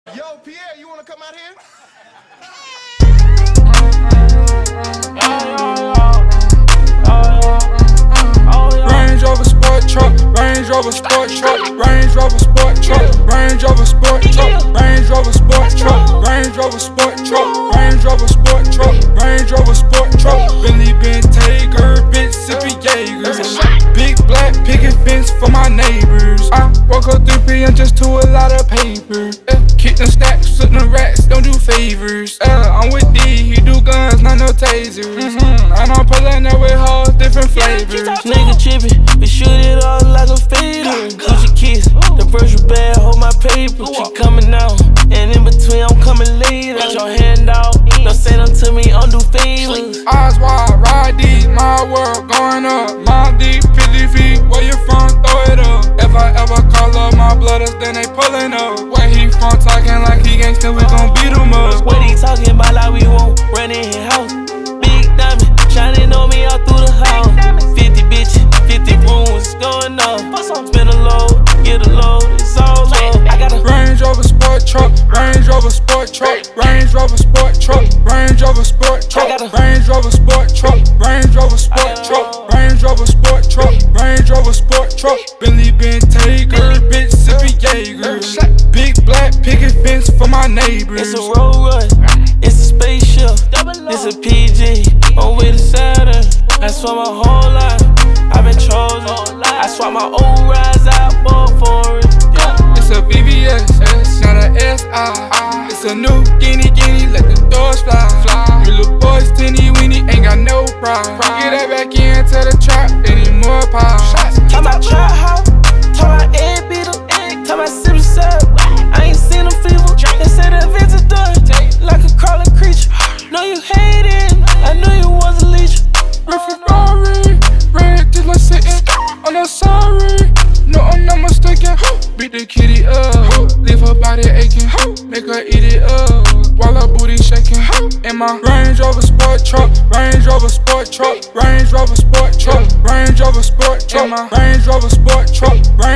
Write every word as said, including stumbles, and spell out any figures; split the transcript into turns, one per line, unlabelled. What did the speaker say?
Yo, Pierre, you wanna come out here?
Range Rover sport truck, Range Rover sport truck, Range Rover sport truck, Range Rover sport truck, Range Rover sport truck, Range Rover sport truck, Range Rover sport truck, Range Rover sport truck, Billy Bentayga, bitch sippy Jaeger, big black picket fence for my neighbors. I woke up three P M just to a lot of paper. Uh, kick them stacks, flip them rats, don't do favors. Uh, I'm with D, he do guns, not no tasers. Mm-hmm. And I'm pulling up with hoes, different flavors.
Nigga trippin', we shoot it all like a fader. Gucci kiss, the virtual bag, hold my paper. She coming out, and in between I'm coming later. Got your hand out, don't say them to me, undo favors.
Eyes wide, ride deep, my world going up. Mount deep, fifty feet, where you from, throw it up. If I ever call up my blooders, then they pulling up. Where he from, talking like he gangsta, we gon' beat him up.
What he talking about like we won't run in his house. Big diamond, shining on me all through the house. fifty bitches, fifty rooms, going up. Spin a load, get a load, it's all low. I got a
Range Rover sport truck, Range Rover sport truck, Range Rover sport truck, Range Rover sport truck, Range Rover sport truck, Range Rover sport truck, Range Rover sport truck, Range Rover sport truck, Billy Bentayga, bitch sippy Jaeger, big black picket fence for my neighbors.
It's a road rush, it's a spaceship, it's a P G, on with a Saturn. I swear my whole life, I've been chosen. I swap my old rides out, bought for it. Yeah.
It's a V V S, not a S I. It's a new guinea guinea, let the doors fly. fly. You little boys, tinny weenie, ain't got no pride. Get that back into the trap, they need more power.
Talk about trap house, talk about egg beater, talk about sip sub. I ain't seen them fever, they say the events are done. Like a crawling creature, know you hate it, I knew you was a leech.
Ferrari, red just like sitting on the sorry. No, I'm not mistaken. Beat the kitty up, leave her body aching, make her eat it up while her booty shaking. In my Range Rover sport truck, Range Rover sport truck, Range Rover sport truck, Range Rover sport truck, Range Rover sport truck, Range